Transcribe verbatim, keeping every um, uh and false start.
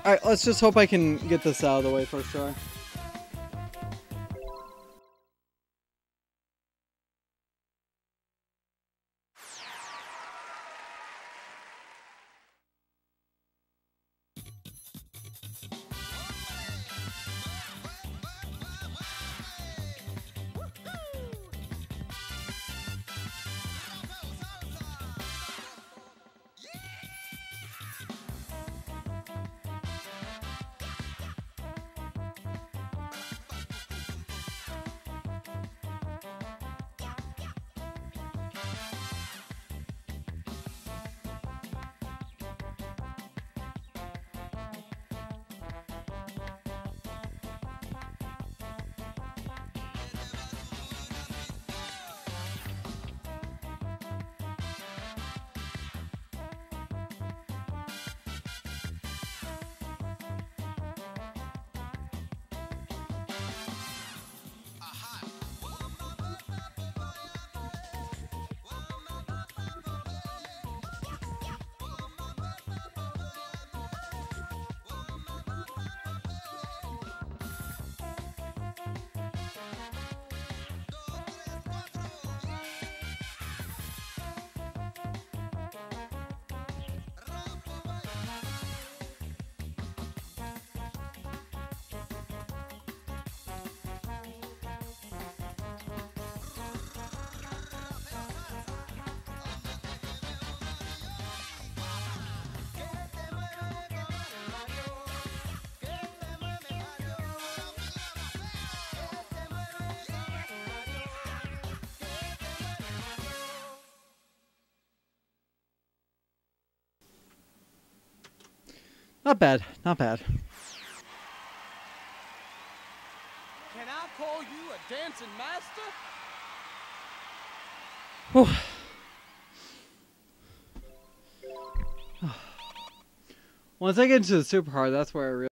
Alright, let's just hope I can get this out of the way first try. Not bad, not bad. Can I call you a dancing master? Whew. Once I get into the super hard, that's where I really